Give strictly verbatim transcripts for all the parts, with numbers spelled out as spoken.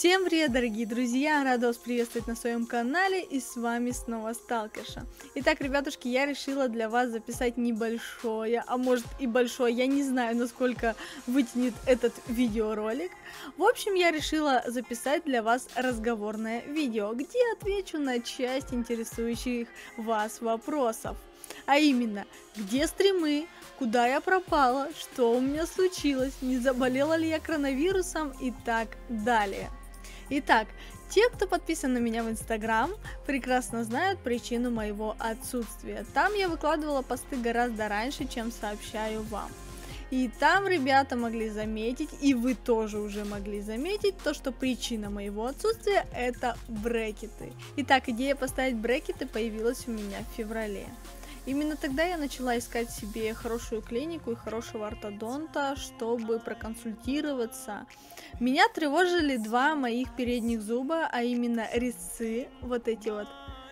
Всем привет, дорогие друзья! Рада вас приветствовать на своем канале, и с вами снова Сталкерша. Итак, ребятушки, я решила для вас записать небольшое, а может и большое, я не знаю, насколько вытянет этот видеоролик. В общем, я решила записать для вас разговорное видео, где отвечу на часть интересующих вас вопросов. А именно, где стримы, куда я пропала, что у меня случилось, не заболела ли я коронавирусом и так далее. Итак, те, кто подписан на меня в Инстаграм, прекрасно знают причину моего отсутствия. Там я выкладывала посты гораздо раньше, чем сообщаю вам. И там ребята могли заметить, и вы тоже уже могли заметить, то, что причина моего отсутствия – это брекеты. Итак, идея поставить брекеты появилась у меня в феврале. Именно тогда я начала искать себе хорошую клинику и хорошего ортодонта, чтобы проконсультироваться. Меня тревожили два моих передних зуба, а именно резцы, вот эти вот.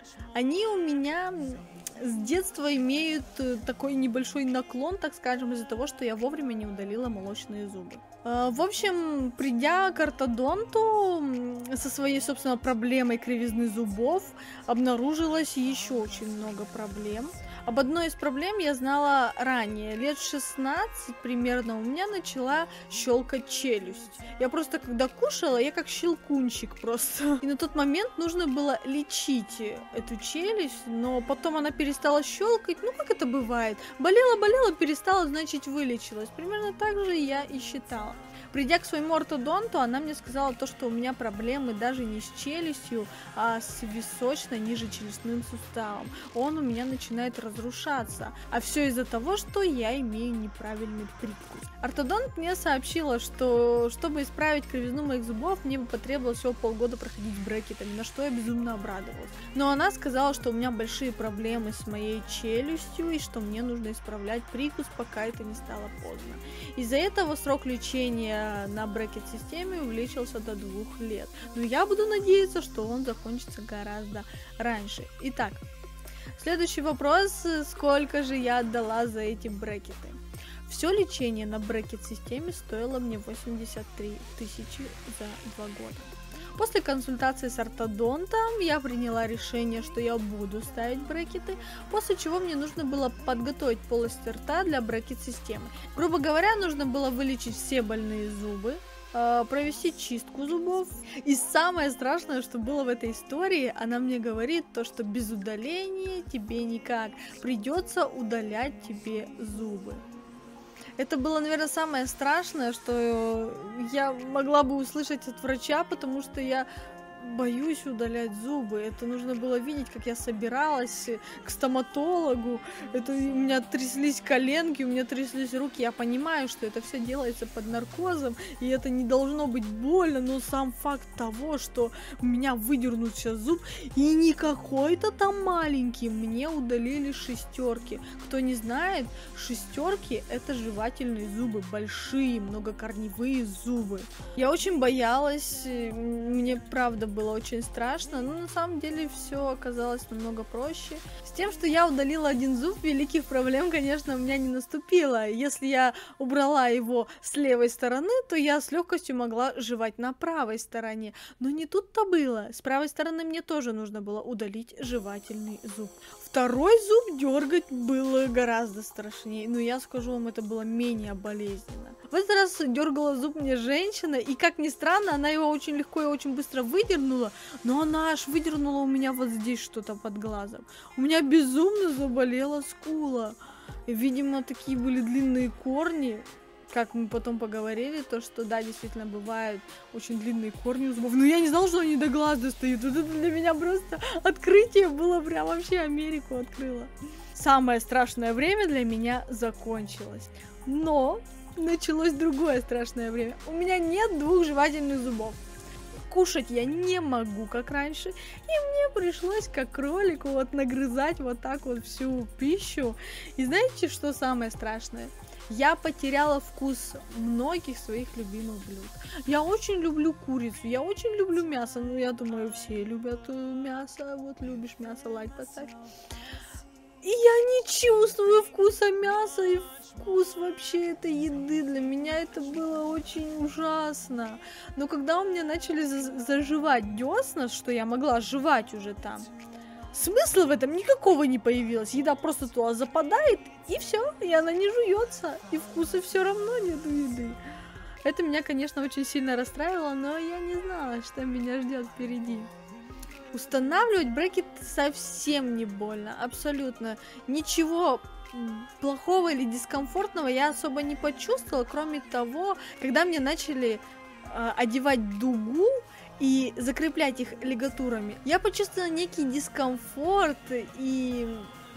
Они у меня с детства имеют такой небольшой наклон, так скажем, из-за того, что я вовремя не удалила молочные зубы. В общем, придя к ортодонту со своей, собственно, проблемой кривизны зубов, обнаружилось еще очень много проблем. Об одной из проблем я знала ранее. Лет в шестнадцать примерно у меня начала щелкать челюсть. Я просто, когда кушала, я как щелкунчик просто. И на тот момент нужно было лечить эту челюсть, но потом она перестала щелкать. Ну, как это бывает? Болела-болела, перестала, значит, вылечилась. Примерно так же я и считала. Придя к своему ортодонту, она мне сказала то, что у меня проблемы даже не с челюстью, а с височно-нижечелюстным суставом. Он у меня начинает разрушаться, а все из-за того, что я имею неправильный привкус. Ортодонт мне сообщила, что чтобы исправить кривизну моих зубов, мне бы потребовалось всего полгода проходить брекетами, на что я безумно обрадовалась. Но она сказала, что у меня большие проблемы с моей челюстью и что мне нужно исправлять прикус, пока это не стало поздно. Из-за этого срок лечения на брекет-системе увеличился до двух лет. Но я буду надеяться, что он закончится гораздо раньше. Итак, следующий вопрос. Сколько же я отдала за эти брекеты? Все лечение на брекет-системе стоило мне восемьдесят три тысячи за два года. После консультации с ортодонтом я приняла решение, что я буду ставить брекеты, после чего мне нужно было подготовить полость рта для брекет-системы. Грубо говоря, нужно было вылечить все больные зубы, провести чистку зубов. И самое страшное, что было в этой истории, она мне говорит то, что без удаления тебе никак, придется удалять тебе зубы. Это было, наверное, самое страшное, что я могла бы услышать от врача, потому что я боюсь удалять зубы. Это нужно было видеть, как я собиралась к стоматологу. Это у меня тряслись коленки, у меня тряслись руки. Я понимаю, что это все делается под наркозом, и это не должно быть больно, но сам факт того, что у меня выдернут сейчас зуб, и не какой-то там маленький, мне удалили шестерки. Кто не знает, шестерки это жевательные зубы, большие, многокорневые зубы. Я очень боялась, мне правда было очень страшно, но на самом деле все оказалось намного проще. С тем, что я удалила один зуб, великих проблем, конечно, у меня не наступило. Если я убрала его с левой стороны, то я с легкостью могла жевать на правой стороне. Но не тут-то было. С правой стороны мне тоже нужно было удалить жевательный зуб. Второй зуб дергать было гораздо страшнее, но я скажу вам, это было менее болезненно. В этот раз дергала зуб мне женщина, и как ни странно, она его очень легко и очень быстро выдернула, но она аж выдернула у меня вот здесь что-то под глазом. У меня безумно заболела скула. Видимо, такие были длинные корни. Как мы потом поговорили, то что да, действительно бывают очень длинные корни у зубов. Но я не знала, что они до глаз достают. Вот это для меня просто открытие было, прям вообще Америку открыло. Самое страшное время для меня закончилось. Но началось другое страшное время. У меня нет двух жевательных зубов. Кушать я не могу, как раньше, и мне пришлось, как кролику, вот нагрызать вот так вот всю пищу. И знаете, что самое страшное? Я потеряла вкус многих своих любимых блюд. Я очень люблю курицу, я очень люблю мясо. Ну, я думаю, все любят мясо. Вот любишь мясо, лайк поставь. И я не чувствую вкуса мяса и вкус вообще этой еды. Для меня это было очень ужасно. Но когда у меня начали заживать десна, что я могла жевать уже там, смысла в этом никакого не появилось. Еда просто туда западает, и все, и она не жуется, и вкуса все равно нет у еды. Это меня, конечно, очень сильно расстраивало, но я не знала, что меня ждет впереди. Устанавливать брекет совсем не больно, абсолютно. Ничего плохого или дискомфортного я особо не почувствовала, кроме того, когда мне начали э, одевать дугу и закреплять их лигатурами. Я почувствовала некий дискомфорт и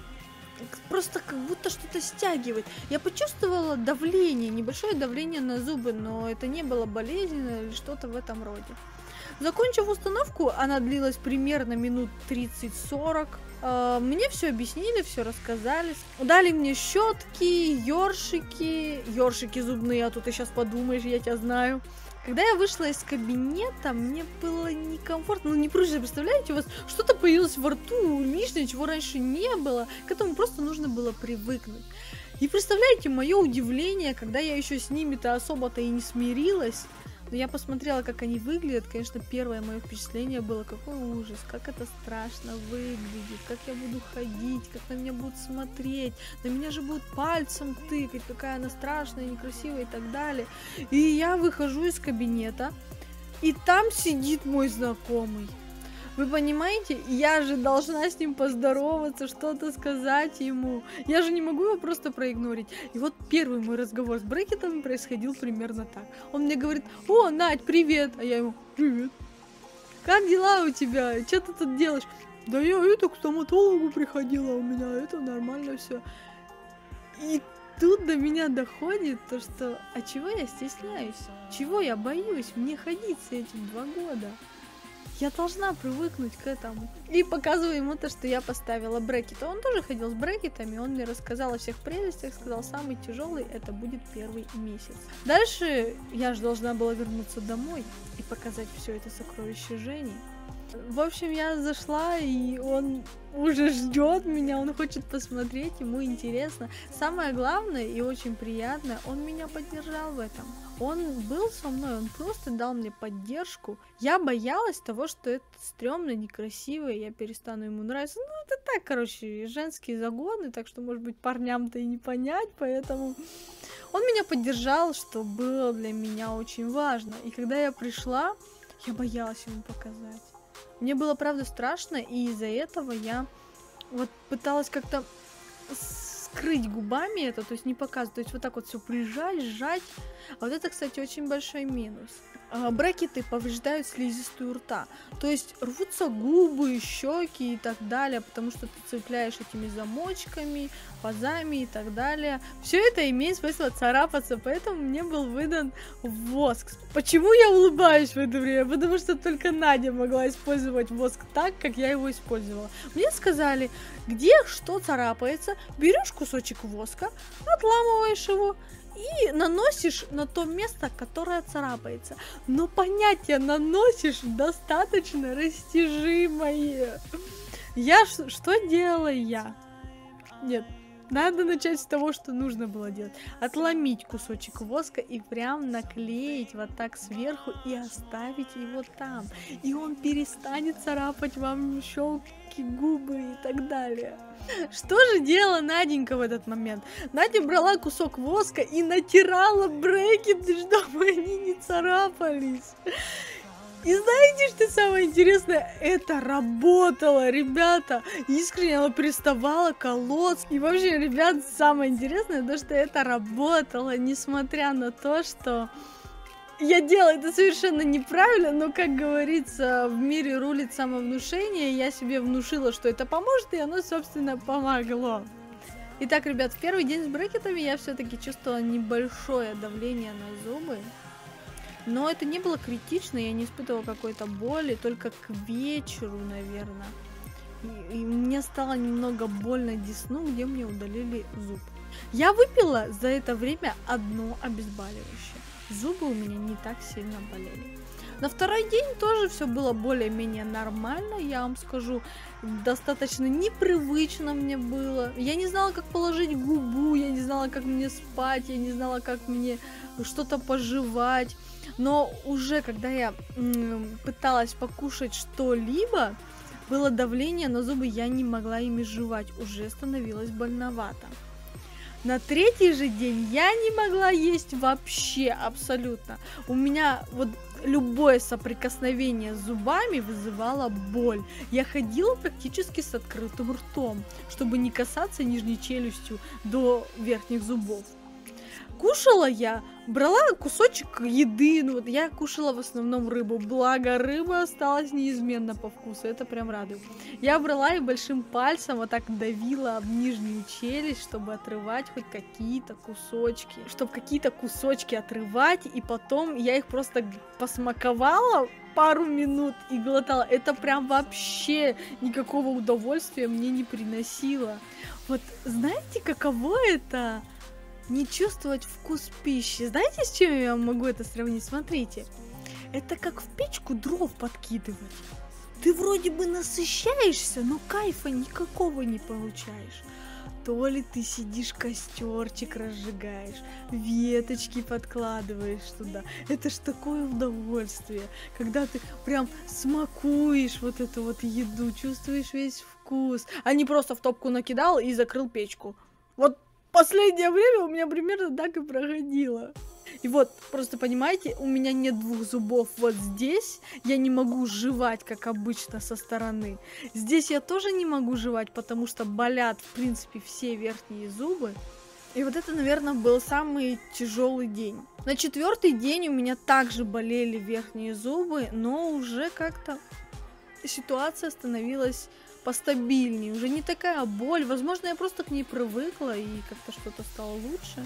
просто как будто что-то стягивает. Я почувствовала давление, небольшое давление на зубы, но это не было болезненно или что-то в этом роде. Закончив установку, она длилась примерно минут тридцать-сорок. Мне все объяснили, все рассказали. Дали мне щетки, ёршики, ёршики зубные, а то ты сейчас подумаешь, я тебя знаю. Когда я вышла из кабинета, мне было некомфортно, ну не просто, представляете, у вас что-то появилось во рту лишнее, чего раньше не было, к этому просто нужно было привыкнуть. И представляете, мое удивление, когда я еще с ними-то особо-то и не смирилась, но я посмотрела, как они выглядят, конечно, первое мое впечатление было, какой ужас, как это страшно выглядит, как я буду ходить, как на меня будут смотреть, на меня же будут пальцем тыкать, какая она страшная, некрасивая и так далее. И я выхожу из кабинета, и там сидит мой знакомый. Вы понимаете, я же должна с ним поздороваться, что-то сказать ему. Я же не могу его просто проигнорить. И вот первый мой разговор с брекетом происходил примерно так. Он мне говорит: о, Надь, привет. А я ему: привет. Как дела у тебя? Что ты тут делаешь? Да я это к стоматологу приходила, у меня это нормально все. И тут до меня доходит то, что а чего я стесняюсь? Чего я боюсь? Мне ходить с этим два года. Я должна привыкнуть к этому. И показываю ему то, что я поставила брекеты. Он тоже ходил с брекетами, он мне рассказал о всех прелестях, сказал, самый тяжелый это будет первый месяц. Дальше я же должна была вернуться домой и показать все это сокровище Жени. В общем, я зашла, и он уже ждет меня, он хочет посмотреть, ему интересно. Самое главное и очень приятное, он меня поддержал в этом. Он был со мной, он просто дал мне поддержку. Я боялась того, что это стрёмно, некрасиво, и я перестану ему нравиться. Ну, это так, короче, женские загоны, так что, может быть, парням-то и не понять, поэтому... Он меня поддержал, что было для меня очень важно. И когда я пришла, я боялась ему показать. Мне было, правда, страшно, и из-за этого я вот пыталась как-то скрыть губами это, то есть не показывать, то есть вот так вот все прижать, сжать. А вот это, кстати, очень большой минус. Брекеты повреждают слизистую рта, то есть рвутся губы, щеки и так далее, потому что ты цепляешь этими замочками, пазами и так далее. Все это имеет свойство царапаться, поэтому мне был выдан воск. Почему я улыбаюсь в это время? Потому что только Надя могла использовать воск так, как я его использовала. Мне сказали, где что царапается, берешь кусочек воска, отламываешь его и наносишь на то место, которое царапается. Но понятие наносишь достаточно растяжимое. Я ш- что делала я? Нет, надо начать с того, что нужно было делать. Отломить кусочек воска и прям наклеить вот так сверху и оставить его там. И он перестанет царапать вам щеки, губы и так далее. Что же делала Наденька в этот момент? Надя брала кусок воска и натирала брекеты, чтобы они не царапались. И знаете, что самое интересное? Это работало, ребята. Искренне она приставала, колоться. И вообще, ребят, самое интересное, то, что это работало, несмотря на то, что я делаю это совершенно неправильно, но, как говорится, в мире рулит самовнушение. Я себе внушила, что это поможет, и оно, собственно, помогло. Итак, ребят, в первый день с брекетами я все-таки чувствовала небольшое давление на зубы. Но это не было критично, я не испытывала какой-то боли, только к вечеру, наверное. И, и мне стало немного больно десну, где мне удалили зуб. Я выпила за это время одно обезболивающее. Зубы у меня не так сильно болели. На второй день тоже все было более-менее нормально, я вам скажу. Достаточно непривычно мне было. Я не знала, как положить губу, я не знала, как мне спать, я не знала, как мне что-то пожевать. Но уже когда я м, пыталась покушать что-либо, было давление на зубы, я не могла ими жевать, уже становилось больновато. На третий же день я не могла есть вообще абсолютно. У меня вот любое соприкосновение с зубами вызывало боль. Я ходила практически с открытым ртом, чтобы не касаться нижней челюстью до верхних зубов. Кушала я, брала кусочек еды, ну вот я кушала в основном рыбу, благо рыба осталась неизменно по вкусу, это прям радует. Я брала и большим пальцем вот так давила об нижнюю челюсть, чтобы отрывать хоть какие-то кусочки, чтобы какие-то кусочки отрывать, и потом я их просто посмаковала пару минут и глотала. Это прям вообще никакого удовольствия мне не приносило. Вот знаете, каково это? Не чувствовать вкус пищи. Знаете, с чем я могу это сравнить? Смотрите, это как в печку дров подкидывать. Ты вроде бы насыщаешься, но кайфа никакого не получаешь. То ли ты сидишь, костерчик разжигаешь, веточки подкладываешь туда. Это ж такое удовольствие, когда ты прям смакуешь вот эту вот еду, чувствуешь весь вкус, а не просто в топку накидал и закрыл печку. Вот последнее время у меня примерно так и проходило. И вот, просто понимаете, у меня нет двух зубов вот здесь. Я не могу жевать, как обычно, со стороны. Здесь я тоже не могу жевать, потому что болят, в принципе, все верхние зубы. И вот это, наверное, был самый тяжелый день. На четвертый день у меня также болели верхние зубы, но уже как-то ситуация становилась постабильнее, уже не такая боль. Возможно, я просто к ней привыкла и как-то что-то стало лучше.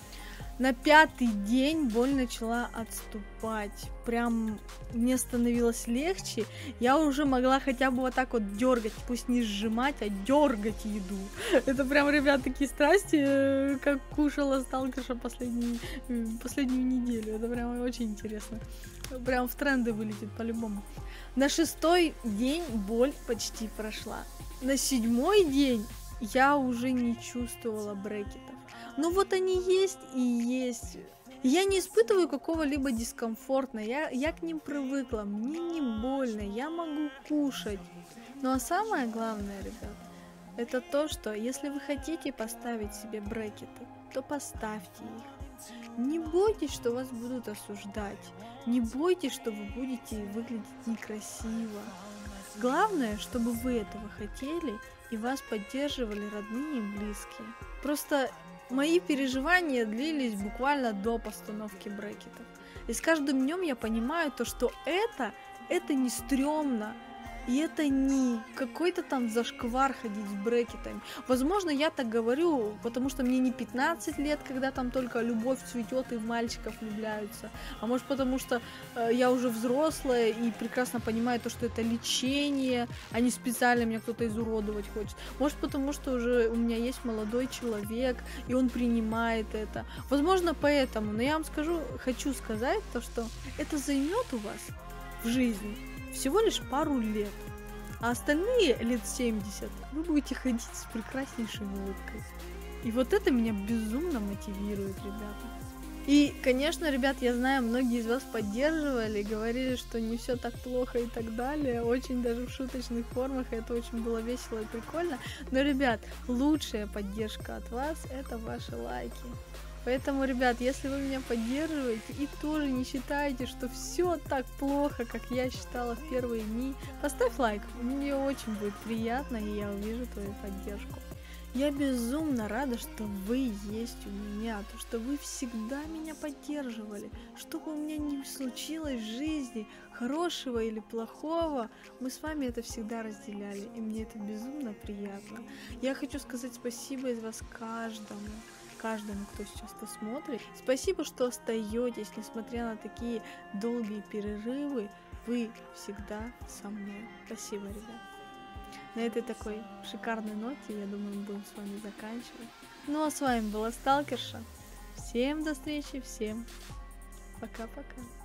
На пятый день боль начала отступать. Прям мне становилось легче. Я уже могла хотя бы вот так вот дергать, пусть не сжимать, а дергать еду. Это прям, ребят, такие страсти, как кушала сталкерша последнюю, последнюю неделю. Это прям очень интересно. Прям в тренды вылетит по-любому. На шестой день боль почти прошла. На седьмой день я уже не чувствовала брекетов. Но вот они есть и есть. Я не испытываю какого-либо дискомфорта. Я, я к ним привыкла. Мне не больно. Я могу кушать. Ну а самое главное, ребят, это то, что если вы хотите поставить себе брекеты, то поставьте их. Не бойтесь, что вас будут осуждать. Не бойтесь, что вы будете выглядеть некрасиво. Главное, чтобы вы этого хотели и вас поддерживали родные и близкие. Просто мои переживания длились буквально до постановки брекетов. И с каждым днем я понимаю то, что это, это не стрёмно. И это не какой-то там зашквар ходить с брекетами. Возможно, я так говорю, потому что мне не пятнадцать лет, когда там только любовь цветет и в мальчиков влюбляются. А может, потому что э, я уже взрослая и прекрасно понимаю то, что это лечение, а не специально меня кто-то изуродовать хочет. Может, потому что уже у меня есть молодой человек, и он принимает это. Возможно, поэтому. Но я вам скажу, хочу сказать то, что это займет у вас в жизни всего лишь пару лет, а остальные лет семьдесят вы будете ходить с прекраснейшей улыбкой. И вот это меня безумно мотивирует, ребята. И, конечно, ребят, я знаю, многие из вас поддерживали, говорили, что не все так плохо и так далее, очень даже в шуточных формах, и это очень было весело и прикольно. Но, ребят, лучшая поддержка от вас — это ваши лайки. Поэтому, ребят, если вы меня поддерживаете и тоже не считаете, что все так плохо, как я считала в первые дни, поставь лайк, мне очень будет приятно, и я увижу твою поддержку. Я безумно рада, что вы есть у меня, то, что вы всегда меня поддерживали. Что бы у меня ни случилось в жизни, хорошего или плохого, мы с вами это всегда разделяли, и мне это безумно приятно. Я хочу сказать спасибо из вас каждому. Каждому, кто сейчас это смотрит. Спасибо, что остаетесь, несмотря на такие долгие перерывы. Вы всегда со мной. Спасибо, ребят. На этой такой шикарной ноте, я думаю, мы будем с вами заканчивать. Ну а с вами была Сталкерша. Всем до встречи, всем пока-пока.